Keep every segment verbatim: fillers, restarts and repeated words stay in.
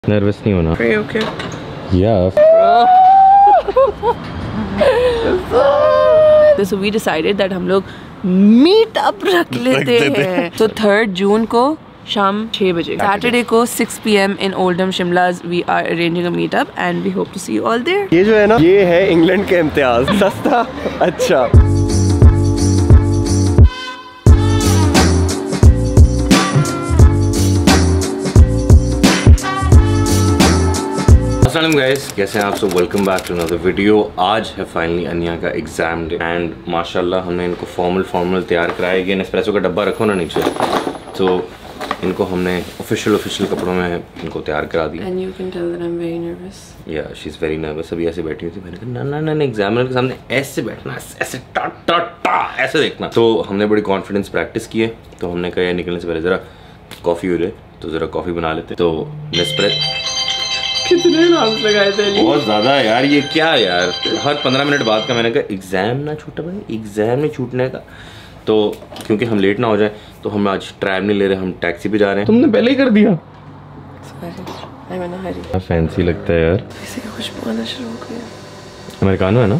Nervous नहीं होना। Are you okay? Yeah. So we decided that हम लोग मीट अप रख लेते हैं। तो थर्ड जून को शाम छह बजे सैटरडे को six P M in Oldham Shimla we are arranging a meet up and we hope to see you all there. ये जो है ना, ये है इंग्लैंड के इम्तियाज, सस्ता अच्छा। अस्सलाम गाइस, कैसे हैं आप सब? Welcome back to another video. आज है फाइनली अनिया का एग्जाम डे एंड माशाल्लाह हमने इनको फॉर्मल फॉर्मल तैयार कराया। ये नेस्प्रेसो का डब्बा रखो ना नीचे, तो इनको हमने ऑफिशियल ऑफिशियल कपड़ों में इनको तैयार करा दिया। And you can tell that I'm very nervous. Yeah, she's very nervous। अभी ऐसे बैठी हुई थी, मैंने कहा ना ना ना एग्जामिनर के सामने ऐसे बैठना, ऐसे टा टा टा ऐसे देखना। तो हमने बड़ी कॉन्फिडेंस प्रैक्टिस की है। तो हमने कहा निकलने से पहले ज़रा कॉफ़ी हो जाए, तो ज़रा कॉफ़ी बना लेते। तो नेस्प्रेसो कितने नाम लगाए थे? बहुत ज़्यादा यार, ये क्या यार, हर पंद्रह मिनट बाद का मैंने कहा एग्ज़ाम ना छूटे भाई, एग्ज़ाम नहीं छूटने का। तो क्योंकि हम लेट ना हो जाए तो हम आज ट्रैब नहीं ले रहे, हम टैक्सी पे जा रहे हैं। तुमने पहले ही कर दिया। फैंसी लगता है यार, इसी का खुशबू आना शुरू हो गया। अमेरिकानो है ना?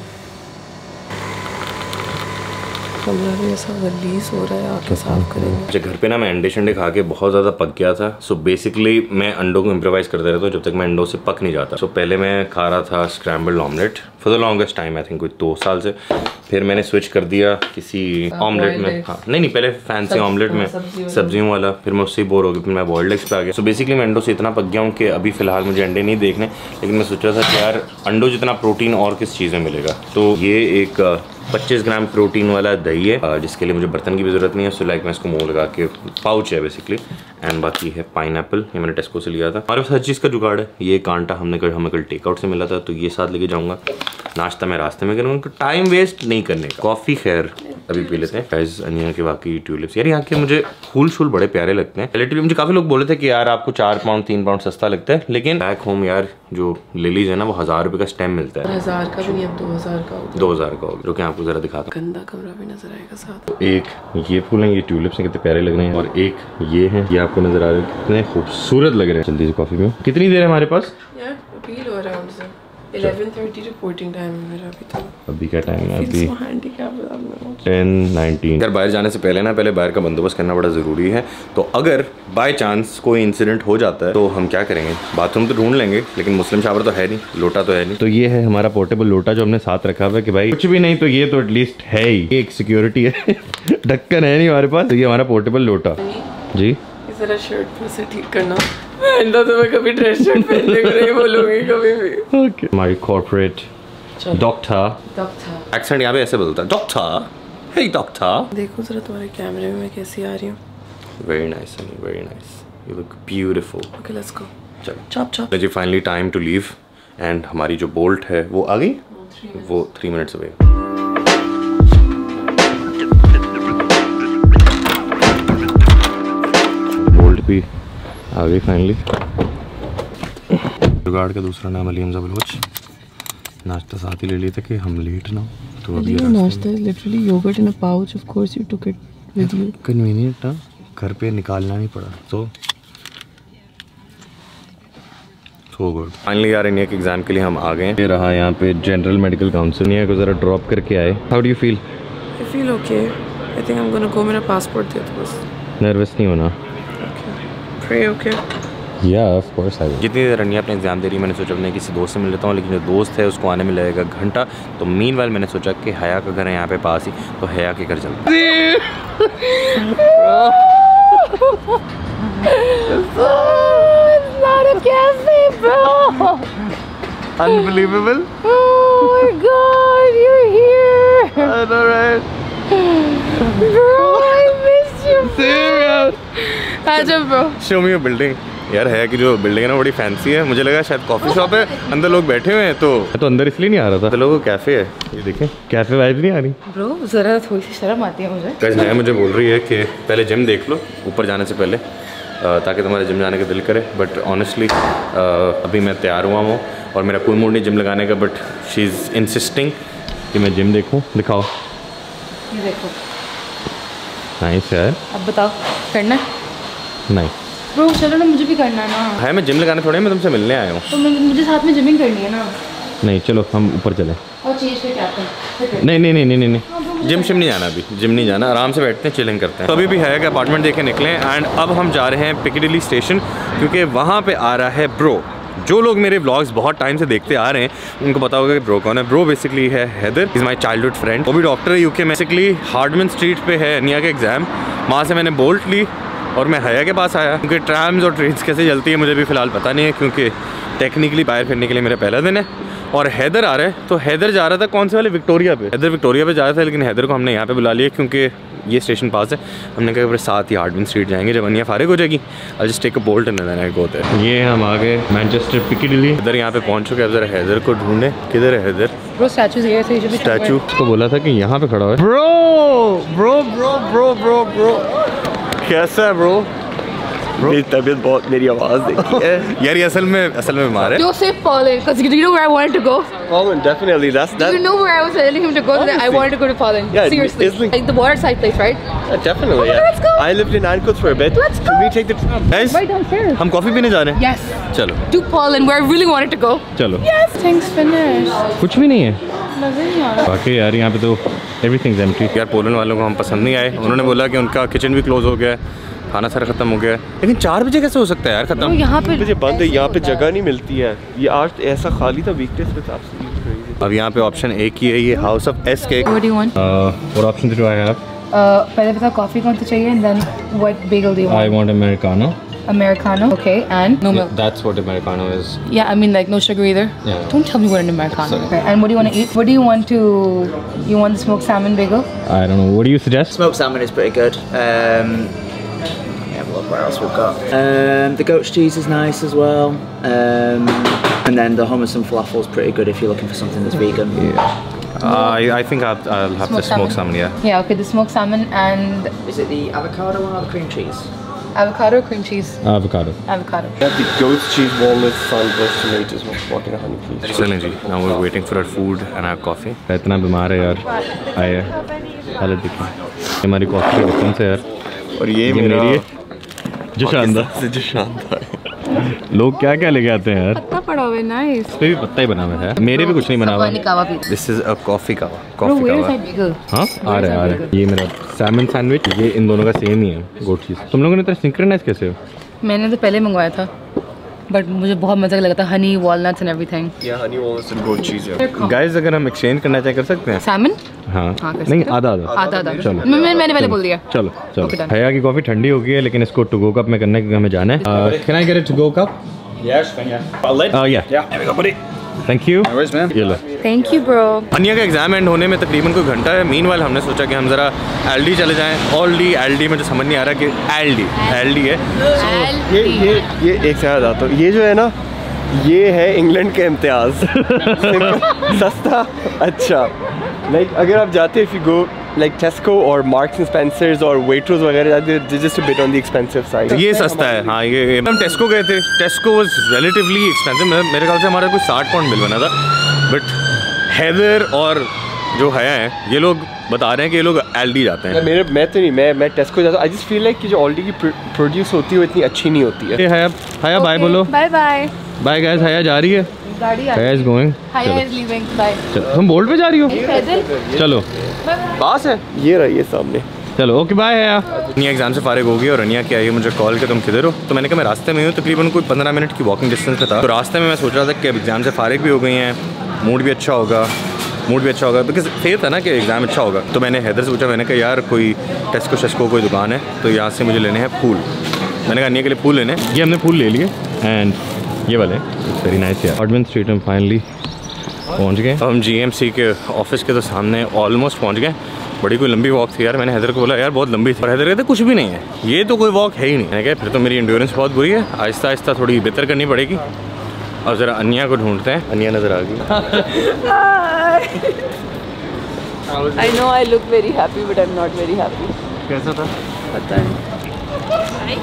कमरा भी ऐसा गलीज हो रहा है, आके साफ करेंगे। अच्छा, घर पे ना मैं अंडे शंडे खा के बहुत ज़्यादा पक गया था। सो बेसिकली मैं अंडों को इम्प्रोवाइज़ करता रहता हूँ जब तक मैं अंडों से पक नहीं जाता। सो पहले मैं खा रहा था scrambled omelette for the longest time, I think कोई दो साल से। फिर मैंने स्विच कर दिया किसी ऑमलेट में, हाँ नहीं नहीं पहले फैंसी ऑमलेट में सब्जियों वाला, फिर मैं उससे बोर हो गया, फिर मैं बॉइल्ड एग्स पे आ गया। सो बेसिकली मैं अंडों से इतना पक गया हूँ कि अभी फिलहाल मुझे अंडे नहीं देखने, लेकिन मैं सोच रहा था कि यार अंडों जितना प्रोटीन और किस चीज़ में मिलेगा। तो ये एक पच्चीस ग्राम प्रोटीन वाला दही है जिसके लिए मुझे बर्तन की भी ज़रूरत नहीं है। सो लाइक मैं इसको मुंह लगा के, पाउच है बेसिकली। एंड बाकी है पाइनएप्पल, ये मैंने टेस्को से लिया था। हमारे पास हर चीज़ का जुगाड़ है। ये कांटा हमने कल हमें कल टेकआउट से मिला था, तो ये साथ लेके जाऊँगा। नाश्ता मैं रास्ते में करूँगा, टाइम वेस्ट नहीं करने का। कॉफ़ी खैर अभी पी लेते हैं। गाइस अनिया के वाकई ट्यूलिप्स यार, यहाँ के मुझे फूल शूल बड़े प्यारे लगते हैं। रिलेटिवली मुझे काफ़ी लोग बोले थे कि यार आपको चार पाउंड तीन पाउंड सस्ता लगता है, लेकिन बैक होम यार जो लिलीज है ना, वो हज़ार रुपये का स्टेम मिलता है। हजार का भी नहीं, अब दो हजार का होगा। दो हज़ार का होगा। रुके आपको ज़रा दिखाता हूँ। गंदा कमरा भी नजर आएगा साथ। एक ये फूल हैं, ये ट्यूलिप्स हैं, कितने प्यारे लग रहे हैं। और एक ये हैं, ये आपको नजर आ रहे हैं, कितने खूबसूरत लग रहे हैं। जल्दी से कॉफ़ी में कितनी देर है हमारे पास? यार अपील हो रहा है उनसे। eleven thirty रिपोर्टिंग टाइम है मेरा अभी। तो अभी क्या टाइम है? अभी so टेन नाइनटीन। यार बाहर जाने से पहले ना, पहले बाहर का बंदोबस्त करना बड़ा ज़रूरी है। तो अगर बाय चांस कोई इंसिडेंट हो जाता है तो हम क्या करेंगे? बाथरूम तो ढूंढ लेंगे, लेकिन मुस्लिम शावर तो है नहीं, लोटा तो है नहीं। तो ये है हमारा पोर्टेबल लोटा जो हमने साथ रखा हुआ है कि भाई कुछ भी नहीं तो ये तो एटलीस्ट है ही, ये एक सिक्योरिटी है। ढक्कन है नहीं हमारे पास, तो ये हमारा पोर्टेबल लोटा जी। जरा शर्ट फिर से ठीक करना, आइंदा तो मैं कभी ड्रेस शर्ट पहनने को नहीं बोलूंगी कभी भी। ओके हमारी कॉर्पोरेट डॉक्टर डॉक्टर एक्सेंट यहाँ पे ऐसे बोलता है, डॉक्टर, हे डॉक्टर। देखो जरा तुम्हारे कैमरे में मैं कैसी आ रही हूँ। Very nice sunny, very nice, you look beautiful. Okay let's go. चलो चॉप चॉप। जी finally time to leave and हमारी जो बोल्ट है वो आ गई, वो थ्री मिनट्स अवे। बोल्ट भी आ गई फाइनली। जुगाड़ का दूसरा नाम अली हमजा बलोच। नाश्ता साथ ही ले लिया था कि हम लेट ना हो। तो अभी नाश्ता is literally yogurt in a pouch, of course you took it with you. Convenient ना, घर पे निकालना नहीं पड़ा। तो सो गुड। फाइनली यार इंडिया के एग्जाम के लिए हम आ गए हैं। ये रहा यहाँ पे जनरल मेडिकल काउंसिल, इंडिया को ज़रा ड्रॉप करके आए। How do you feel? I feel okay, I think I am gonna go. मेरा पासपोर्ट दे दो बस। नर्वस नहीं होना। Okay okay yeah of course I will. जितनी देर रनिया अपने एग्जाम दे रही, मैंने सोचा अपने किसी दोस्त से मिल लेता हूँ, लेकिन जो दोस्त है उसको आने में लगेगा घंटा। तो मीनवाइल मैंने सोचा कि हया का घर है यहाँ पे पास ही, तो हया के घर चलते हैं। Unbelievable. Oh my God, you're here. I know, right? Bro, I missed you. Serious? आजा bro. Show me your building. यार है कि जो बिल्डिंग है ना बड़ी फैंसी है। मुझे लगा शायद कॉफी शॉप है, अंदर लोग बैठे हुए हैं, तो तो अंदर इसलिए नहीं आ रहा था। तो लोगों कैफे है, ये देखें कैफे वाइब नहीं आ रही। ब्रो जरा थोड़ी सी शर्म आती है मुझे। गाइस नया मुझे बोल रही है कि पहले जिम देख लो ऊपर जाने से पहले, ताकि तुम्हारे जिम जाने का दिल करे। बट ऑनेस्टली अभी मैं तैयार हुआ हूँ और मेरा कोई मूड नहीं जिम लगाने का, बट शी इज़ इंसिस्टिंग कि मैं जिम देखूँ। दिखाओ, ये देखो। नाइस यार। अब बताओ करना? नहीं ब्रो चलो ना, मुझे भी करना है ना। है मैं जिम लगाने थोड़े, मैं तुमसे मिलने आया हूँ। तो मैं मुझे साथ में जिमिंग करनी है ना। नहीं चलो हम ऊपर चलें। और चेंज पे क्या करें? नहीं नहीं नहीं नहीं नहीं जिम शिम नहीं जाना, अभी जिम नहीं जाना, आराम से बैठते हैं, चिलिंग करते हैं। तो अभी भी है कि अपार्टमेंट देख के निकले एंड अब हम जा रहे हैं पिccadilly स्टेशन, क्योंकि वहाँ पे आ रहा है ब्रो। जो लोग मेरे व्लॉग्स बहुत टाइम से देखते आ रहे हैं उनको पता होगा कि ब्रो कौन है। ब्रो बेसिकली है Haider, is my childhood friend. वो भी डॉक्टर है यूके में। बेसिकली हार्डमैन स्ट्रीट पे है अनिया का एग्ज़ाम, वहाँ से मैंने बोल्ट ली और मैं हया के पास आया, क्योंकि ट्राम्स और ट्रेन्स कैसे चलती है मुझे भी फ़िलहाल पता नहीं है, क्योंकि टेक्निकली बाहर फिरने के लिए मेरा पहला दिन है। और हैदर आ रहा है, तो हैदर जा रहा था कौन से वाले विक्टोरिया पे, हैदर विक्टोरिया पे जा रहा था, लेकिन हैदर को हमने यहाँ पे बुला लिया क्योंकि ये स्टेशन पास है। हमने कहा फिर साथ ही हार्डमैन स्ट्रीट जाएंगे, जब अनिया फारिग हो जाएगी I just take a bolt and then I go there. ये हम आ गए मैनचेस्टर पिccadilly। इधर यहाँ पे पहुँच चुके, अब जरा हैदर को ढूंढे, किधर है हैदर? ब्रो स्टैचूज ये से जो भी स्टैचू को बोला था कि यहाँ पे खड़ा है। Bro bro bro bro bro bro कैसा है ब्रो? मेरी तबीयत बहुत, मेरी आवाज़ देखी है यार ये असल में असल में बीमार है। Joseph Pollen, because do you know where I wanted to go? Pollen, definitely. That's Do that. you know where I was telling him to go? That I Honestly. wanted to go to Pollen. Yeah, seriously, it's like- like the waterside place, right? Yeah, definitely. Okay, Yeah. let's go. I lived in Ancoats for a bit. Let's go. Can we take the tram? Guys, Right downstairs. हम coffee पीने जा रहे हैं। Yes. चलो To Pollen, where I really wanted to go. चलो। Yes. Things finished. कुछ भी नहीं है मज़े नहीं आ रहा। बाकी यार, यहाँ पे तो एवरीथिंग एम्प्टी। यार पोलैंड वालों को हम पसंद नहीं आए, उन्होंने बोला कि उनका किचन भी क्लोज हो गया है, खाना सारा ख़त्म हो गया है। लेकिन चार बजे कैसे हो सकता है यार तो ख़त्म? यहाँ पे मुझे बंद है, यहाँ पे जगह नहीं मिलती है। ये आज ऐसा खाली था, वीकडेज पे था। अब यहाँ पे ऑप्शन एक ही है, ये house of S cake. What do you want? और option do I have? Uh, पहले बता कॉफ़ी कौन सा चाहिए and then what bagel do you I want? Want Americano. Americano. Okay, and no milk. That's what Americano is. Yeah, I mean like no sugar either. Yeah. Don't tell me what an Americano. Sorry. Okay, and what do you want to eat? What do you want to? You want the smoked salmon bagel? I don't know, what do you suggest? Smoked salmon is pretty good. Um, let me have a look what else we've got. Um, the goat's cheese is nice as well. Um, and then the hummus and falafel is pretty good if you're looking for something that's vegan. I I think I'll I'll have the smoked salmon, yeah. Yeah. Okay, the smoked salmon and Is it the avocado one or the cream cheese? avocado or cream cheese? Avocado. Avocado. Yeah, the goat's cheese, walnuts, sunburst, tomatoes, walking honey, please. चलें जी, now we're waiting for our food and our coffee। इतना बीमार है यार, आए हालत देखिए हमारी coffee कौन से यार। और ये ये मेरा मेरी है जो शानदार से जो शानदार है। लोग क्या क्या लेके आते हैं यार। पत्ता पड़ा हुआ है, nice. इस पे भी पत्ता ही बना हुआ है, मेरे भी कुछ नहीं बना हुआ। Safwani kawa भी. दिस इज अ कॉफ़ी कावा, Bro, कॉफ़ी where is कावा। that bagel? हाँ आ रहा है आ रहा है। ये मेरा सैमन सैंडविच, ये इन दोनों का सेम ही है, गोट चीज़। तुम लोगों ने इतना सिंक्रोनाइज कैसे हो? मैंने तो पहले मंगवाया था, बट मुझे बहुत मजा लगा था, honey walnuts and everything. Yeah, honey, walnuts and goat cheese. Yeah. Guys अगर हम एक्सचेंज करना चाहे कर सकते हैं? सैमन? हाँ हाँ, कर नहीं सकते हैं। आधा आधा आधा आधा। चलो मैं मैं- मैंने पहले बोल दिया। चलो चलो। Okay, done. भैया की कॉफ़ी ठंडी हो गई है, लेकिन इसको टू गो कप में करने के हमें जाना है। Can I get it to go cup? Yes, yeah. I'll let. Uh, yeah. Yeah. There we go, buddy. Thank you. No worries, man. ये लो। Thank you bro. अनिया का एग्जाम एंड होने में तकरीबन कोई घंटा है। मीनवाइल हमने सोचा कि हम ज़रा एलडी चले जाएं। ऑलडी एलडी में जो समझ नहीं आ रहा कि एलडी एलडी है। ये ये ये एक से याद आता हूँ, ये जो है ना, ये है इंग्लैंड के इम्तियाज। Simple, सस्ता अच्छा। लाइक अगर आप जाते if you go like Tesco और मार्क्स एंड स्पेंसर्स और वेट्रोस वगैरह जाते, just a bit on the expensive side. ये सस्ता है हाँ। ये हम टेस्को गए थे, टेस्को वाज रिलेटिवली एक्सपेंसिव। मेरे ख्याल से हमारा कोई साठ पाउंड बिल बना था, बट हैदर और जो हया हैं ये लोग बता रहे हैं कि ये लोग एलडी जाते हैं। मेरे मैं तो नहीं, मैं मैं टेस्को जाता हूँ। आई जस्ट फील लाइक कि जो ऑलरेडी की प्रोड्यूस होती है वो इतनी अच्छी नहीं होती है। ये हया हया बाय बोलो। Bye bye. बाय गाइस, हया जा रही है। गाड़ी आ Hiya is going. Hiya is leaving. Bye. चलो तुम बोल्ट पे जा रही हो? पैदल? चलो पास है, ये रही है सामने। चलो ओके बाय है। अनिया एग्जाम से फारिग होगी और अनिया क्या है मुझे कॉल के तुम किधर हो, तो मैंने कहा मैं रास्ते में हूँ, तकरीबन कोई पंद्रह मिनट की वॉकिंग डिस्टेंस पे था। तो रास्ते में मैं सोच रहा था कि अब एग्जाम से फारिग भी हो गई हैं, मूड भी अच्छा होगा मूड भी अच्छा होगा बिकॉज फेयर था ना कि एग्ज़ाम अच्छा होगा। तो मैंने हैदर से पूछा, मैंने कहा यार कोई टेस्को शेस्को कोई दुकान है तो यहाँ से मुझे लेने हैं फूल। मैंने कहा अनिया के लिए फूल लेने, ये हमने फूल ले लिए एंड ये वाले इट्स वेरी नाइस यार। हार्डमैन स्ट्रीट में फाइनली पहुँच गए। हम जी एम सी के ऑफिस के तो सामने ऑलमोस्ट पहुँच गए। बड़ी कोई लंबी वॉक थी यार। मैंने हैदर को बोला यार बहुत लंबी थी, और हैदर कहते कुछ भी नहीं है, ये तो कोई वॉक है ही नहीं। मैंने कहा फिर तो मेरी एंड्योरेंस बहुत बुरी है, आहिस्ता आहिस्ता थोड़ी बेहतर करनी पड़ेगी। और ज़रा अनिया को ढूंढते हैं। अनिया नज़र आ गई। I know I look very happy, but I'm not very happy. कैसा था? पता नहीं।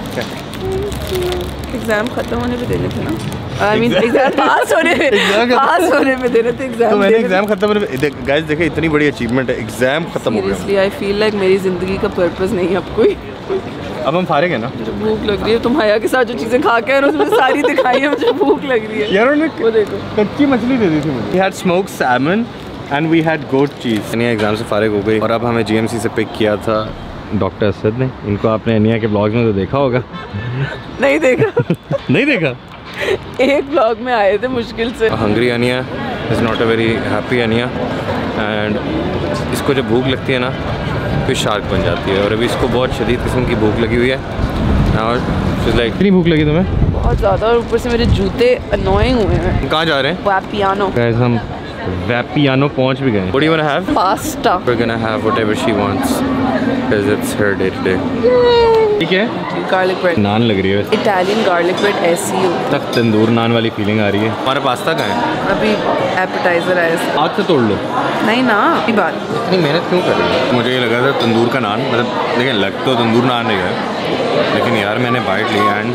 एग्जाम खत्म होने पे देने थे ना। आई मीन एग्जाम पास होने पे पास होने पे देने थे एग्जाम। तो मैंने एग्जाम खत्म होने पे गाइस देखे, इतनी बड़ी अचीवमेंट है, एग्जाम खत्म हो गया। सीरियसली आई फील लाइक मेरी जिंदगी का पर्पस नहीं है अब कोई। अब हम फारिग है ना? मुझे भूख लग रही है। तुम हया के साथ जो चीज़ें खा के आए हो उसमें सारी दिखाई है, मुझे भूख लग रही है। यार उन्होंने वो देखो कच्ची मछली दे दी थी मुझे। We had smoked salmon and we had goat cheese। Aniya exam से फारिग हो गई और अब हमें जीएमसी से पिक किया था डॉक्टर असद ने। इनको आपने अनिया के ब्लॉग्स में तो देखा होगा। नहीं देखा नहीं देखा? एक ब्लॉग में आए थे मुश्किल से। Hungry Aniya is not a very happy Aniya and इसको जब भूख लगती है ना फिर शार्क बन जाती है और अभी इसको बहुत शदीद किस्म की भूख लगी हुई है। और लाइक कितनी भूख लगी तुम्हें? बहुत ज़्यादा, और ऊपर से मेरे जूते अनोइंग हुए हैं। कहाँ जा रहे हैं? वापियानो। गाइस हम वापियानो पहुंच भी गए। What do you wanna have? Pasta. We're gonna have whatever she wants because it's her day to day. ठीक है? Garlic bread. नान लग रही है। इटालियन गार्लिक ब्रेड ऐसी ही होती तक तंदूर नान वाली फीलिंग आ रही है। हमारा पास्ता कहाँ है? है। अभी एपेटाइजर आया इसका। हाथ से तोड़ लो। नहीं ना, अभी बात। इतनी मेहनत क्यों कर रही है? मुझे ये लगा था तंदूर का नान, मतलब देखिए लग तो तंदूर नान नहीं है, लेकिन यार मैंने बाइट ली and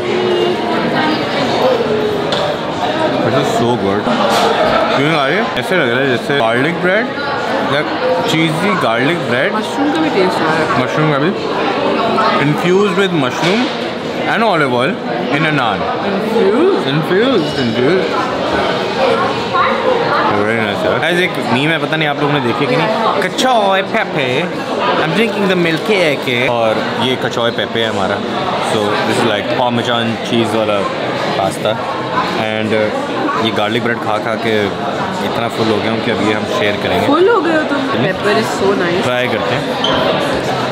it is so good. क्यों आ रही है? ऐसे लग रहा है जैसे गार्लिक ब्रेड या चीज़ी गार्लिक ब्रेड। मशरूम का भी टेस्ट आ रहा है। मशरूम का भी infused with mushroom and olive oil in a naan. Infused? Infused, infused. Very nice यार। Guys एक मीम है, पता नहीं आप लोगों ने देखी कि नहीं? कचौय पेपे, I'm drinking the milk cake। और ये कचौय पेपे है हमारा। So this is like parmesan cheese वाला पास्ता and ये गार्लिक ब्रेड खा खा के इतना फुल हो गया हूँ कि अभी हम शेयर करेंगे। फुल हो गए हो तुम? Paper is so nice. Try करते हैं।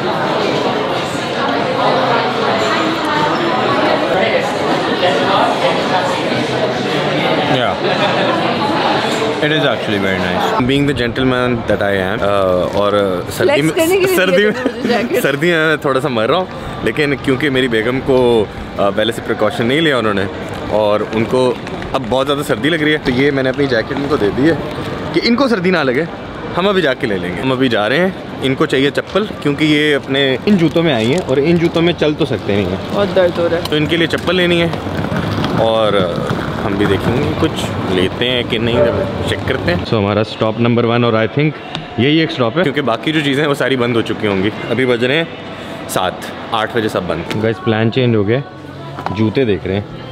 Yeah, it is actually very nice. Being the gentleman that I am, uh, और सर्दी में सर्दी में सर्दी में मैं थोड़ा सा मर रहा हूँ, लेकिन क्योंकि मेरी बेगम को uh, पहले से प्रिकॉशन नहीं लिया उन्होंने और उनको अब बहुत ज़्यादा सर्दी लग रही है, तो ये मैंने अपनी जैकेट इनको दे दी है कि इनको सर्दी ना लगे, हम अभी जाके ले लेंगे। हम अभी जा रहे हैं, इनको चाहिए चप्पल क्योंकि ये अपने इन जूतों में आई हैं और इन जूतों में चल तो सकते नहीं हैं, बहुत दर्द हो रहा है, तो इनके लिए चप्पल लेनी है और हम भी देखेंगे कुछ लेते हैं कि नहीं, जब चेक करते हैं। सो so, हमारा स्टॉप नंबर वन और आई थिंक यही एक स्टॉप है क्योंकि बाकी जो चीज़ें हैं वो सारी बंद हो चुकी होंगी। अभी बज रहे हैं सात, आठ बजे सब बंद। गाइस प्लान चेंज हो गया, जूते देख रहे हैं,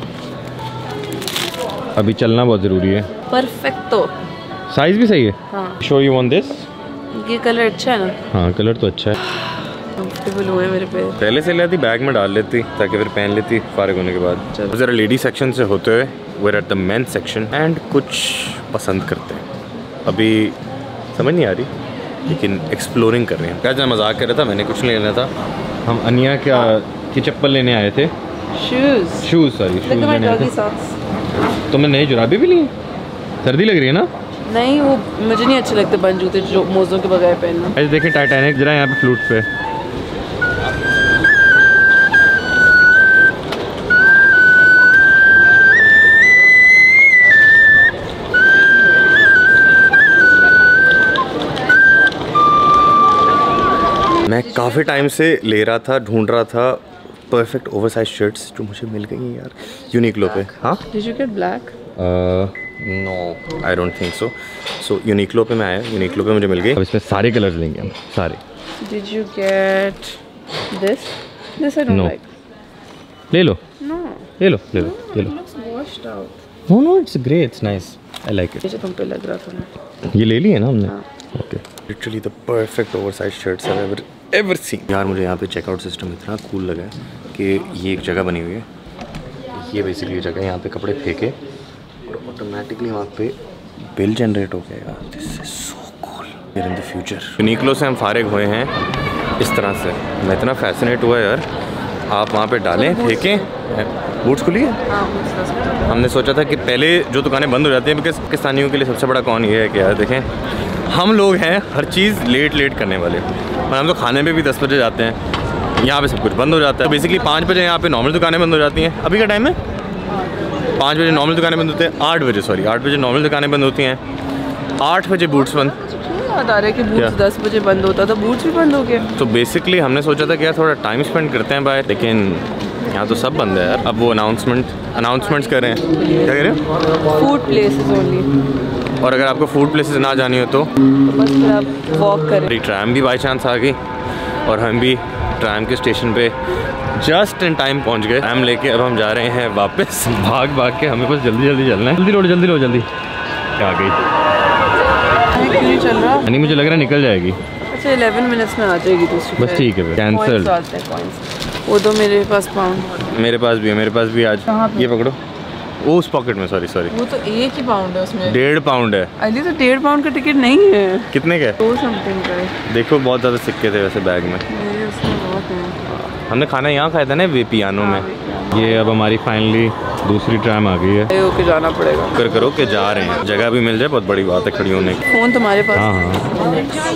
अभी चलना बहुत ज़रूरी है। परफेक्टो। साइज़ भी सही है। हाँ। So you want this? ये कलर अच्छा है ना? हाँ कलर तो अच्छा है, कंफर्टेबल हुए मेरे पे। पहले से लेती बैग में डाल लेती ताकि फिर पहन लेती फारिग होने के बाद। ज़रा लेडी सेक्शन से होते हुए we're at the men's section and कुछ पसंद करते हैं, अभी समझ नहीं आ रही लेकिन एक्सप्लोरिंग कर रहे हैं। क्या मैं मजाक कर रहा था, मैंने कुछ नहीं लेना था, हम अनिया क्या की चप्पल लेने आए थे, शूज़ शूज़ सॉरी शूज़ लेने आए थे। तो मैं नई जुराबी भी ली, सर्दी लग रही है ना? नहीं वो मुझे नहीं अच्छे लगते बंद जूते जो मोज़ों के बगैर पहनना। ऐसे देखें टाइटैनिक जरा यहाँ पे फ्लूट पे, मैं काफ़ी टाइम से ले रहा था, ढूंढ रहा था परफेक्ट ओवरसाइज शर्ट्स जो मुझे मिल गई हैं यार यूनिक्लो पे। हाँ Did you get black? No I don't think so. So Uniqlo पे मैं आया, यूनिक्लो पे मुझे मिल गई। अब इसमें सारे कलर्स लेंगे हम सारे। Did you get this? This I don't No. like. ले लो No. ले लो ले लो ले लो। Looks washed out. No no it's grey, it's nice, I like it. ये जो तुम पे लग रहा था ना। ये ले लिए ना हमने। Okay literally the perfect oversize shirts I ever ever seen. यार मुझे यहाँ पे चेकआउट सिस्टम इतना कूल लगा है कि ये एक जगह बनी हुई है, ये बेसिकली ये जगह, यहाँ पे कपड़े फेंके और ऑटोमेटिकली वहाँ पे बिल जनरेट हो गया। यार this is so cool. In the future Uniqlo से हम फारिग हुए हैं इस तरह से, मैं इतना फैसिनेट हुआ यार। आप वहाँ पे डालें, फेंकें, बूट्स खुली है। हमने सोचा था कि पहले जो दुकानें बंद हो जाती हैं, बिकॉज पाकिस्तानियों के लिए सबसे बड़ा कौन ये है कि यार देखें हम लोग हैं हर चीज़ लेट लेट करने वाले, और हम तो खाने पे भी दस बजे जाते हैं, यहाँ पे सब कुछ बंद हो जाता है। बेसिकली पाँच बजे यहाँ पे नॉर्मल दुकानें बंद हो जाती हैं। अभी का टाइम है पाँच बजे नॉर्मल दुकानें बंद होती हैं, आठ बजे सॉरी आठ बजे नॉर्मल दुकानें बंद होती हैं, आठ बजे बूट्स बंद। याद आ रहा है कि बूट्स दस बजे बंद होता था, बूट्स भी बंद हो गए। तो बेसिकली हमने सोचा था कि यार थोड़ा टाइम स्पेंड करते हैं बाहर, लेकिन यहाँ तो सब बंद है यार। अब वो अनाउंसमेंट अनाउंसमेंट्स कर रहे हैं, क्या कह रहे हैं? फूड प्लेसेस ओनली, और अगर आपको फूड प्लेसेस ना जानी हो तो बस फिर आप वॉक करें। ट्रैम भी बाई चांस आ गई और हम भी ट्राम के स्टेशन पे जस्ट इन टाइम पहुंच गए। ट्राम लेके अब हम जा रहे हैं वापस। भाग भाग के हमें बस जल्दी जल्दी चलना है। जल्दी लो जल्दी लो जल्दी। आ गई। क्यों नहीं चल रहा? नहीं मुझे लग रहा है निकल जाएगी। अच्छा इलेवन मिनट्स में आ जाएगी दूसरी। बस ठीक है कैंसिल। वो तो मेरे पास पाउंड। मेरे पास भी है, मेरे पास भी आज। ये पकड़ो। वो उस पॉकेट में, सॉरी सॉरी। वो तो एक ही पाउंड है उसमें। डेढ़ पाउंड है। अली तो डेढ़ पाउंड का टिकट नहीं है। कितने का? दो समथिंग का है। देखो बहुत ज़्यादा सिक्के थे वैसे बैग में। मेरे उसमें बहुत हैं। हमने खाना यहाँ खाया था ना वे पियानो में। ये अब हमारी फाइनली दूसरी ट्राम आ गई है। होके जाना पड़ेगा। कर करो के जा रहे हैं। जगह भी मिल जाए बहुत बड़ी बात है खड़ी होने की। फोन तुम्हारे पास? हाँ हाँ।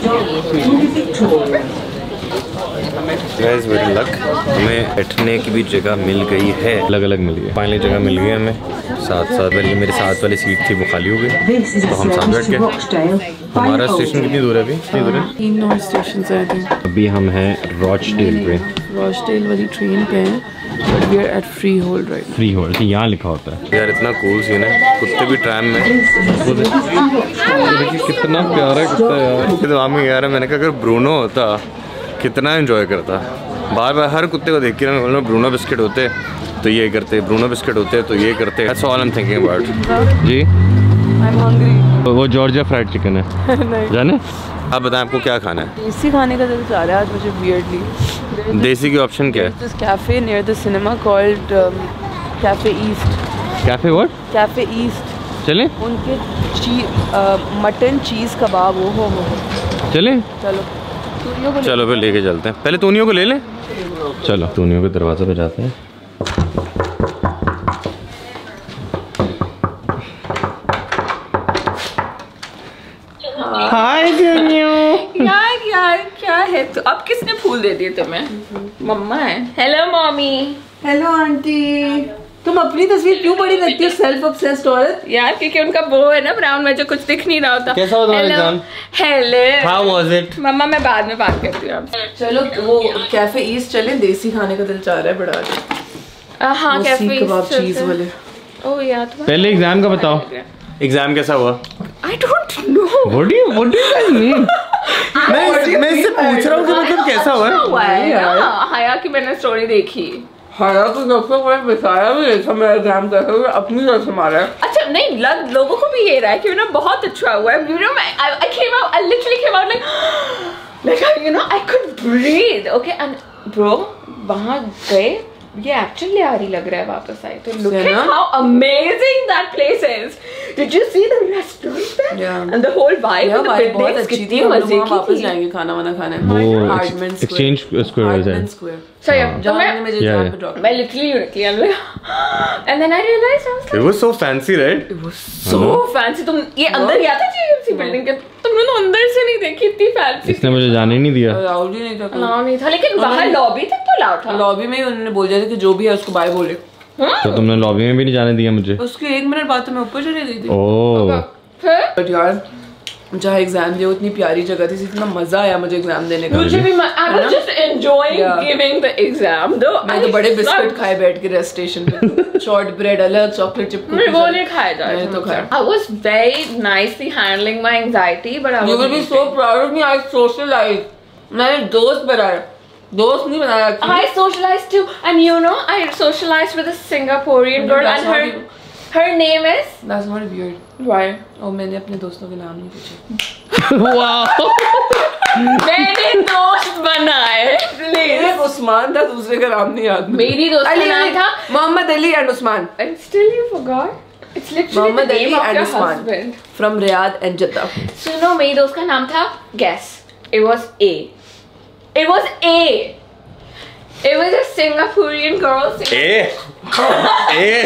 गाइस वेरी लक, हमें बैठने की भी जगह मिल गई है। अलग अलग मिल गई। फाइनली जगह मिल गई हमें। साथ साथ वाली मेरे साथ वाली सीट थी वो खाली हो गई, तो हम साथ बैठ गए। हमारा स्टेशन कितनी दूर है अभी? कितनी दूर है? तीन और स्टेशन है थे। अभी हम हैं रॉचडेल पे। रॉचडेल वाली ट्रेन पे हैं, but we are at Freehold right. Freehold यहाँ लिखा होता है। यार इतना कूल सीन है। कुत्ते भी ट्रैम में। कितना प्यारा है कुत्ता यार। दिमाग में यार मैंने कहा अगर ब्रूनो होता कितना एंजॉय करता। बार बार हर कुत्ते को देख के मैं बोल ब्रूनो बिस्किट होते तो ये करते, ब्रूनो बिस्किट होते तो ये करते। That's all I'm thinking about। जी I'm hungry। वो जॉर्जिया फ्राइड चिकन है जाने। आप बताएं आपको क्या खाना है? देसी खाने का दिल चाह रहा है आज मुझे weirdly। देसी की ऑप्शन क्या है? This cafe near the cinema called um, Cafe East। Cafe what? Cafe East। चलें? उनके ची मटन चीज़ कबाब वो हो हो। चलें? चलो चलो फिर लेके चलते हैं। पहले तूनियों को ले लें। चलो तूनियों के दरवाजे पे जाते हैं। हाय तूनियों। यार यार क्या है तो अब किसने फूल दे दिए तुम्हें? मम्मा है। हेलो मम्मी। Hello aunty. तुम अपनी तस्वीर क्यों बड़ी लगती हो? सेल्फ ऑब्सेस्ड औरत। यार क्योंकि उनका वो है ना ब्राउन में जो कुछ दिख नहीं रहा होता। कैसा हुआ तुम्हारा exam? Hello. How was it? मम्मा मैं बाद में बात करती हूँ आपसे। चलो वो कैफे ईस्ट चलें, देसी खाने का दिल चाह रहा है बड़ा आज। हाँ कैफे कबाब चीज वाले। ओह यार पहले एग्जाम का बताओ। एग्जाम कैसा हुआ? I don't know. What do you what do you guys mean? मैं मैं इससे पूछ रहा हूँ कि मतलब कैसा हुआ? हुआ है यार। हाया की मैंने स्टोरी देखी। हाया तो सबसे बड़ा बताया भी नहीं था मेरा एग्जाम कैसा हुआ, अपनी तरफ से मारा है। अच्छा नहीं लग, लोगों को भी ये रहा है कि ना बहुत अच्छा हुआ है। You know, I, I came out, I literally came out like, like you know, I could breathe. Okay, and bro, वहाँ गए, ये एक्चुअली यारी लग रहा है वापस आए तो। Look at how amazing that place is. Did you see the restaurant there? Yeah. And the whole vibe of the buildings कितनी मजे की थी। वापस जाएंगे खाना वाना खाने। वो एक्सचेंज स्क्वायर है। So yeah, तो मैं मैं literally you निकली I'm like, and then I realized I was like, It was so fancy, right? It was so fancy. तुम ये अंदर गया था जी उसी बिल्डिंग के? तुमने तो अंदर से नहीं देखी इतनी fancy। इसने मुझे जाने नहीं दिया। अलाउड ही नहीं था। अलाउड नहीं था लेकिन बाहर लॉबी तक तो अलाउड था। लॉबी में ही उन्होंने बोल दिया था कि जो भी है उसको बाय बोले। तो तुमने लॉबी में भी नहीं जाने दिया मुझे? उसके एक मिनट बाद तो मैं ऊपर चली गई थी। ओह फिर बट यार जहाँ एग्जाम दिया इतनी प्यारी जगह थी, इतना मजा आया मुझे एग्जाम देने का। मुझे भी I was just enjoying giving the exam though। मैं तो बड़े बिस्किट खाए बैठ के रेस्ट स्टेशन पे। शॉर्ट ब्रेड अलग, चॉकलेट चिप मैं वो नहीं खाया जा रहा तो खाया। I was very nicely handling my anxiety but I You will be so proud of me. I socialized. मैंने दोस्त बनाया, दोस्त नहीं बनाया। I socialized too and you know I socialized with a Singaporean girl and her her name is That's not weird. Why? और मैंने अपने दोस्तों के नाम नहीं पूछे। वाओ मैंने दोस्त बनाए एक उस्मान था, दूसरे का नाम नहीं याद। मेरी दोस्त का नाम था Mohammad Ali and Usman. And still you forgot? It's literally the name of your husband. From Riyadh and Jeddah. सुनो मेरी दोस्त का नाम था guess. It was A. It was A. It was a Singaporean girl. A A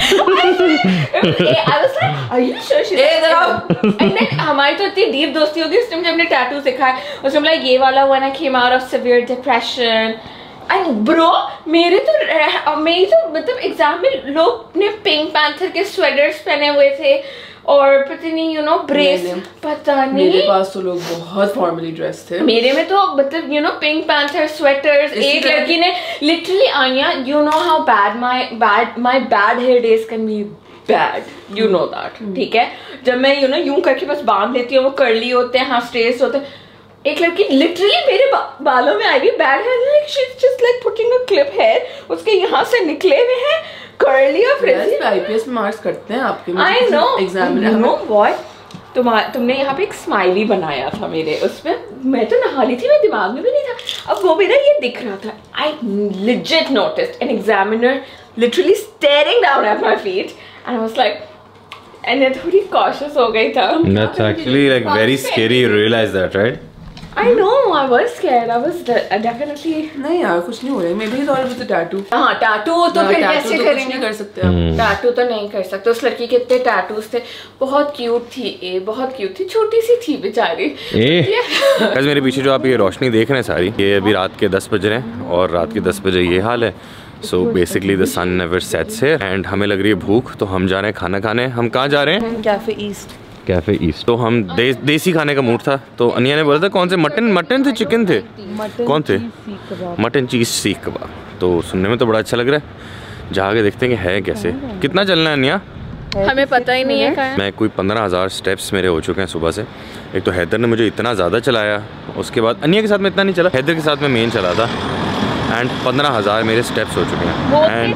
I was like, are you sure she's A इधर And then हमारी तो इतनी डीप दोस्ती होगी उसने मुझे अपने टैटू सिखाए। उसने बोला ये वाला when I came out of severe depression. And bro मेरे तो मेरी तो मतलब एग्जाम में लोग ने पिंक पैंथर के स्वेटर्स पहने हुए थे और पता नहीं यू नो ब्रेस पता नहीं। मेरे पास तो लोग बहुत फॉर्मली ड्रेस थे। मेरे में तो मतलब you know Pink Panther sweaters. एक लड़की ने literally Aniya you know how bad my bad my bad hair days can be bad you know that. ठीक है जब मैं यू नो यूं करके बस बांध लेती हूँ वो कर्ली होते हैं हाँ स्ट्रेस होते हैं एक लड़की लिटरली मेरे बा, बालों में आई हुई बैड है, like she is just like putting a clip hair, उसके यहाँ से निकले हुए हैं कर्ली और फ्रिजी। आईपीएस में मार्क्स करते हैं आपके। I know examiner know what, तुम तुमने यहाँ पे एक स्माइली बनाया था मेरे उसमें, मैं तो नहा ली थी, मेरे दिमाग में भी नहीं था। अब वो मेरा ये दिख रहा था। आई legit noticed an examiner literally staring down at my feet and I was like, and मैं थोड़ी cautious हो गई था। That's actually like very scary. You realize that, right? I know, I was scared. I was de definitely. नहीं यार कुछ नहीं हो रहा है। Maybe he thought it was a tattoo. हाँ टैटू तो फिर कैसे करेंगे? नहीं कर सकते आप। टैटू तो नहीं कर सकते। उस लड़की के इतने टैटूज थे, बहुत क्यूट थी, ए बहुत क्यूट थी, छोटी सी थी बेचारी। ए गाइस मेरे पीछे जो आप ये रोशनी देख रहे हैं सारी, ये अभी रात के दस बज रहे हैं और रात के दस बजे ये हाल है। So basically the sun never sets here and हमें लग रही है भूख, तो हम जा रहे हैं खाना खाने। हम कहाँ जा रहे हैं? Cafe East. Cafe East. तो हम दे, देसी खाने का मूड था, तो अनिया ने बोला था कौन से मटन मटन थे चिकन थे कौन थे मटन चीज सीख कबाब। तो सुनने में तो बड़ा अच्छा लग रहा है, जाके देखते हैं कि है कैसे। कितना चलना है अनिया? हमें पता ही नहीं है कहाँ। मैं कोई पंद्रह हज़ार स्टेप्स मेरे हो चुके हैं सुबह से। एक तो हैदर ने मुझे इतना ज़्यादा चलाया, उसके बाद अनिया के साथ में इतना नहीं चला, हैदर के साथ में मेन चला था एंड पंद्रह हज़ार मेरे स्टेप्स हो चुके हैं। एंड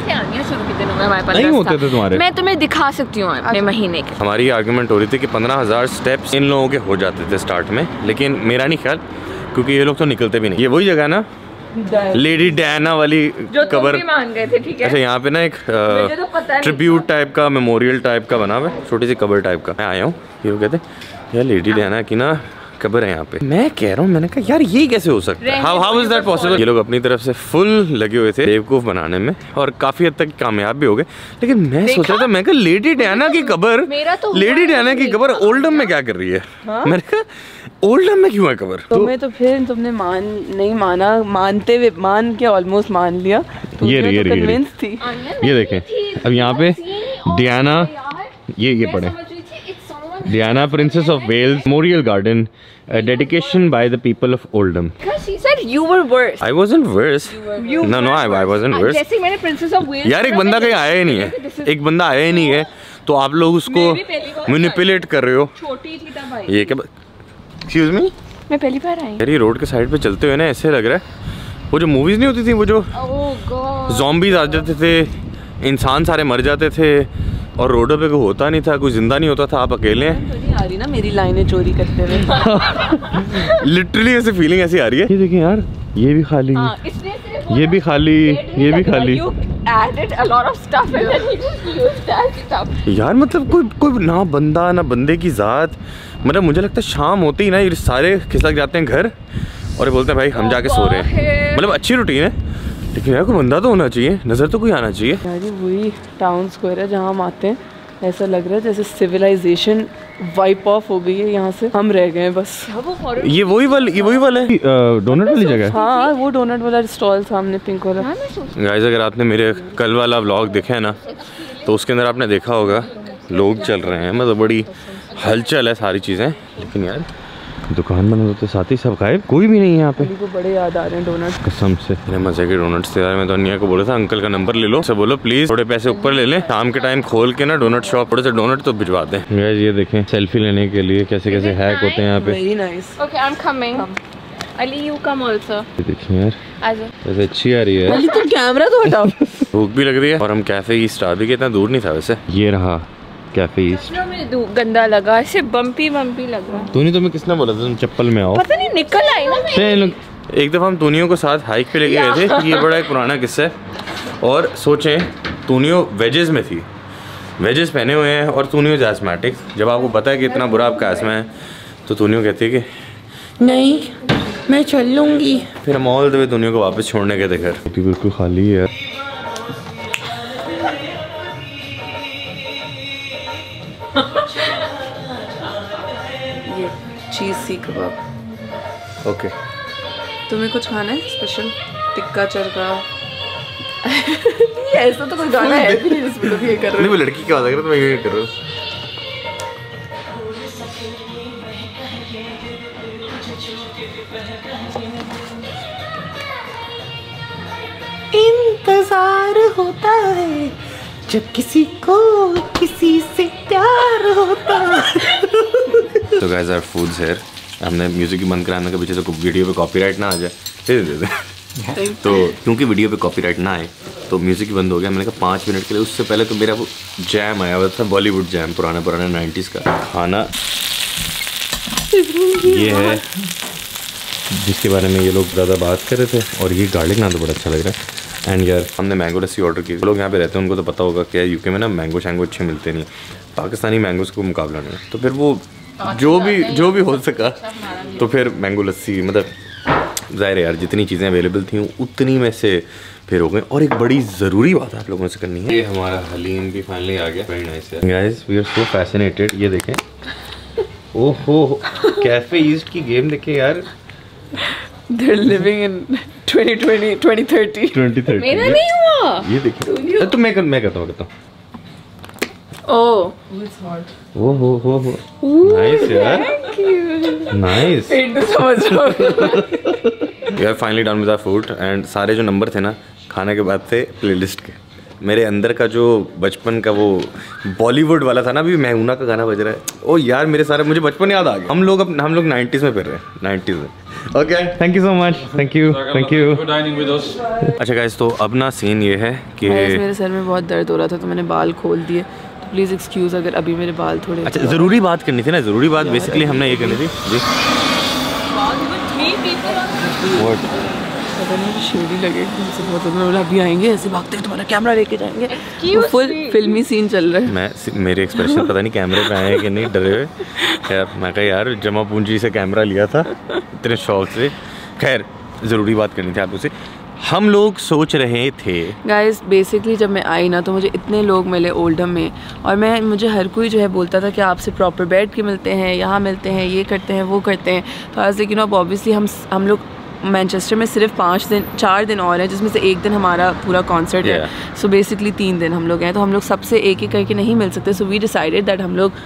नहीं होते थे तुम्हारे, मैं तुम्हें दिखा सकती हूँ अपने महीने के। हमारी आर्गुमेंट हो रही थी कि पंद्रह हज़ार स्टेप्स इन लोगों के हो जाते थे स्टार्ट में, लेकिन मेरा नहीं ख्याल, क्योंकि ये लोग तो निकलते भी नहीं। ये वही जगह है ना लेडी डायना वाली कबर? मान गए थे, ठीक है। अच्छा यहाँ पे ना एक ट्रिब्यूट टाइप का, मेमोरियल टाइप का बना हुआ है, छोटी सी कबर टाइप का। मैं आया हूँ, ये कहते यार लेडी डायना की ना कबर है यहाँ पे। मैं कह रहा हूँ, मैंने कहा यार ये कैसे हो सकता है, how how is that possible. ये लोग अपनी तरफ से फुल लगे हुए थे बेवकूफ बनाने में और काफी हद तक कामयाब भी हो गए, लेकिन मैं सोच रहा था, मैं कहा लेडी डायना की कबर, तो लेडी डायना की कबर ओल्डम में क्या कर रही है? मैंने कहा ओल्डम में क्यों है कबर? तुम्हें तो फिर तुमने मान नहीं माना, मानते हुए मान के ऑलमोस्ट मान लिया। ये रही, तो कन्विंस थी। ये देखें अब यहाँ पे डियाना, ये ये पढ़े Diana, Princess of Wales, Memorial Garden, a dedication by the people of Oldham. She said you were worse. I wasn't worse. You no, no, I, I wasn't worse. जैसे मैंने Princess of Wales। यार एक बंदा कहीं आया ही नहीं है, एक बंदा आया ही नहीं है, तो आप लोग उसको मैनिपुलेट कर रहे हो। छोटी थी तब आई। ये क्या? Excuse me? मैं पहली बार आई। यार ये रोड के साइड पे चलते हुए ना ऐसे लग रहा है वो जो मूवीज नहीं होती थी, वो जो ज़ॉम्बीज आ जाते थे, इंसान सारे मर जाते थे और रोडों पे कोई होता नहीं था, कोई जिंदा नहीं होता था, आप अकेले हैं। आ रही ना मेरी लाइनें चोरी करते हुए। लिटरली ऐसे फीलिंग ऐसी आ रही है। ये देखिए यार, ये भी खाली, हाँ, ये भी खाली, ये भी खाली। यार मतलब कोई कोई ना बंदा ना बंदे की जात, मतलब मुझे लगता है शाम होते ही ना ये सारे खिसक जाते हैं घर और ये बोलते हैं भाई हम जाके सो रहे हैं। मतलब अच्छी रूटीन है, लेकिन यार कोई बंदा तो होना चाहिए, नज़र तो कोई आना चाहिए। यार ये वही टाउन स्क्वायर है जहाँ हम आते हैं, ऐसा लग रहा है जैसे सिविलाइजेशन वाइप ऑफ हो गई है, यहाँ से हम रह गए हैं बस। ये वही वाला, ये वही वाला है डोनट वाली जगह। हाँ वो डोनट वाला स्टॉल सामने पिंक वाला। गाइस अगर आपने मेरे कल वाला व्लॉग देखा है ना, तो उसके अंदर आपने देखा होगा लोग चल रहे हैं, मतलब बड़ी हलचल है सारी चीज़ें, लेकिन यार दुकान बंद होते साथ ही सब गायब, कोई भी नहीं है यहाँ पे। को बड़े याद आ रहे हैं डोनट्स, कसम से इतने मजे के डोनट्स थे यार। मैं तो अनिया को बोला था अंकल का नंबर ले लो, सब बोलो प्लीज थोड़े पैसे ऊपर ले लें, शाम के टाइम खोल के ना डोनट शॉप थोड़े से डोनट तो भिजवा दें। ये देखें सेल्फी लेने के लिए कैसे कैसे हैक होते हैं यहाँ पे। Very nice. Okay I am coming. Ali you come also. देखिए यार वैसे अच्छी आ रही है। अली तुम कैमरा तो हटाओ। भूख भी लग रही है और हम कैफे ईस्ट आ भी, इतना दूर नहीं था वैसे। ये रहा कैफे ईस्ट। गंदा लगा, ऐसे बम्पी बम्पी लग रहा। तूने तुम्हें किसने बोला था तुम चप्पल में आओ? पता नहीं निकल आई ना मैं। एक दफ़ा हम तूनियों को साथ हाइक पे लेके गए थे, ये बड़ा एक पुराना किस्सा है। और सोचें तूनियों वेजेस में थी, वेजेस पहने हुए हैं और तूनियों एस्मेटिक। जब आपको पता है कि इतना बुरा आपका एस्मा है तो तूनियों कहती है कि नहीं मैं चल लूँगी। फिर हम ऑल द वे तूनियों को वापस छोड़ने गए थे घर। बिल्कुल खाली है। ये चीज़ सीख कबाब। ओके तुम्हें कुछ खाना है स्पेशल? टिक्का चरका। ऐसा तो कोई गाना है भी नहीं जिसमें तुम ये कर रहे हो। नहीं वो लड़की क्या बात कर रहे हो, तुम ये कर रहे हो। इंतजार होता है जब किसी को किसी से प्यार होता है। So guys, our food's here. हमने म्यूज़िक ही बंद कराने के पीछे तो वीडियो पे कॉपीराइट ना आ जाए, दे दे दे तो क्योंकि वीडियो पे कॉपीराइट ना आए तो म्यूज़िक ही बंद हो गया। मैंने कहा पाँच मिनट के लिए, उससे पहले तो मेरा वो जैम आया हुआ था, बॉलीवुड जैम, पुराना पुराना नाइन्टीज़ का खाना। ये है जिसके बारे में ये लोग ज़्यादा बात कर रहे थे, और ये गार्लिक नान तो बड़ा अच्छा लग रहा है। एंड यार हमने मैंगो लस्सी ऑर्डर की। लोग यहाँ पे रहते हैं उनको तो पता होगा कि यूके में ना मैंगो शैंगो अच्छे मिलते नहीं, पाकिस्तानी मैंगोज़ को मुकाबला नहीं, तो फिर वो जो भी जो भी हो सका तो फिर मैंगो लस्सी, मतलब ज़ाहिर है यार जितनी चीज़ें अवेलेबल थी उतनी में से फिर हो गए। और एक बड़ी ज़रूरी बात आप लोगों से करनी है, ये हमारा हलीम भी फाइनली आ गया। Very nice guys, we are so fascinated. ये देखें, ओहो कैफे ईस्ट की गेम देखें यार। They're living in twenty twenty, twenty thirty. twenty thirty मेरा नहीं हुआ। ये देखिए, तो मैं कर, मैं करता हूँ करता हूँ। Oh, it's hot. ओ हो हो हो नाइस यार, नाइस। समझ रहा हूँ। We are finally done with our food and सारे जो नंबर थे ना खाने के बाद थे प्लेलिस्ट के। मेरे अंदर का जो बचपन का वो बॉलीवुड वाला था ना, अभी महूना का गाना बज रहा है, ओ यार मेरे सारे मुझे बचपन याद आ गया। हम लोग अब हम लोग नाइन्टीज़ में फिर रहे हैं, नाइन्टीज़ में। Okay, thank you so much, thank you thank you. अच्छा गाइस, तो अब ना सीन ये है कि मेरे सर में बहुत दर्द हो रहा था तो मैंने बाल खोल दिए, तो प्लीज़ एक्सक्यूज़ अगर अभी मेरे बाल थोड़े। अच्छा, ज़रूरी बात करनी थी ना, ज़रूरी बात बेसिकली हमने ये करनी थी जी। पता नहीं शेडी लगे मुझसे बहुत, मतलब अभी आएंगे ऐसे भागते तुम्हारा कैमरा लेके जाएंगे, फुल फिल्मी सीन चल रहा है। मैं मेरे एक्सप्रेशन पता नहीं कैमरे पे आए कि नहीं, डरे हुए यार। मैं कहा यार जमा पूंजी से कैमरा लिया था इतने शौक से। खैर ज़रूरी बात करनी थी आपसे। हम लोग सोच रहे थे गाइस, बेसिकली जब मैं आई ना तो मुझे इतने लोग मिले ओल्डम में, और मैं मुझे हर कोई जो है बोलता था कि आपसे प्रॉपर बैठ के मिलते हैं, यहाँ मिलते हैं, ये करते हैं, वो करते हैं। तो आज लेकिन अब ऑब्वियसली हम हम लोग मैनचेस्टर में सिर्फ पाँच दिन चार दिन और हैं, जिसमें से एक दिन हमारा पूरा कॉन्सर्ट yeah. है। सो बेसिकली तीन दिन हम लोग हैं, तो हम लोग सबसे एक एक करके नहीं मिल सकते। सो वी डिसाइडेड दैट हम लोग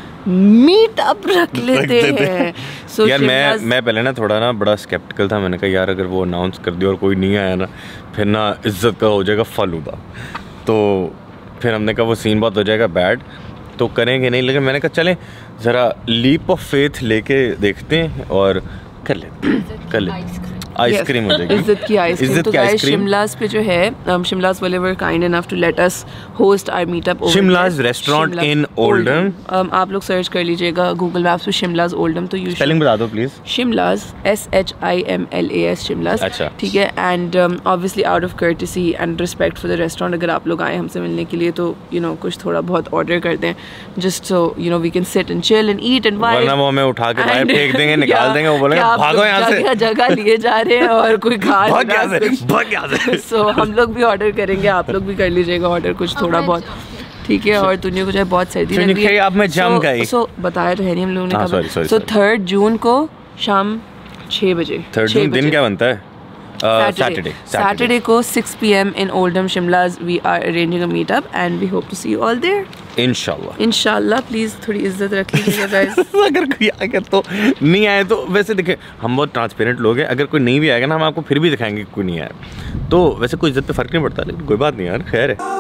मीट अप रख लेते हैं। so यार मैं मैं पहले ना थोड़ा ना बड़ा स्केप्टिकल था। मैंने कहा यार अगर वो अनाउंस कर दिया और कोई नहीं आया ना, फिर ना इज्जत का हो जाएगा फालूदा, तो फिर हमने कहा वो सीन बहुत हो जाएगा बैड, तो करेंगे नहीं। लेकिन मैंने कहा चलें ज़रा लीप ऑफ फेथ लेके देखते हैं और कर लेते कर लेते आइसक्रीम हो जाएगी, इज्जत की आइसक्रीम। तो गाइस शिमलास पे जो है, शिमलास वाले were kind enough to let us host our meetup over Shimlas restaurant in Oldham. आप लोग सर्च कर लीजिएगा गूगल मैप्स पे शिमलास ओल्डम, तो यू स्पेलिंग बता दो please. Shimlas, S H I M L A S, Shimlas. अच्छा, ठीक है। And obviously out of courtesy and respect for the restaurant, अगर आप लोग आए हमसे मिलने के लिए तो यू नो कुछ थोड़ा बहुत ऑर्डर कर दें, just so you know we can sit and chill and eat and vibe. वरना वो हमें उठा के बाहर फेंक देंगे, निकाल देंगे, वो बोलेंगे भागो यहाँ से, जगह लिए जा रहे हैं और कोई भाग यहाँ से, भाग यहाँ से। सो हम लोग भी ऑर्डर करेंगे, आप लोग भी कर लीजिएगा ऑर्डर कुछ थोड़ा बहुत, ठीक है। और दुनिया को जो है बहुत सर्दी लग रही है, आप में जम गई। सो बताया तो है नहीं हम लोगों ने हाँ, कहा। सो थर्ड जून को शाम छः बजे। थर्ड जून दिन क्या बनता है? Saturday. Saturday को six p m in Oldham, Shimla's. We are arranging a meetup and we hope to see you all there. इंशाल्लाह इंशाल्लाह। प्लीज़ थोड़ी इज्जत रख लीजिएगा गाइस। अगर कोई आएगा तो नहीं आए तो वैसे देखें हम बहुत ट्रांसपेरेंट लोग हैं, अगर कोई नहीं भी आएगा ना हम आपको फिर भी दिखाएंगे कोई नहीं आया, तो वैसे कोई इज्जत पे फ़र्क नहीं पड़ता, लेकिन कोई बात नहीं यार, खैर है।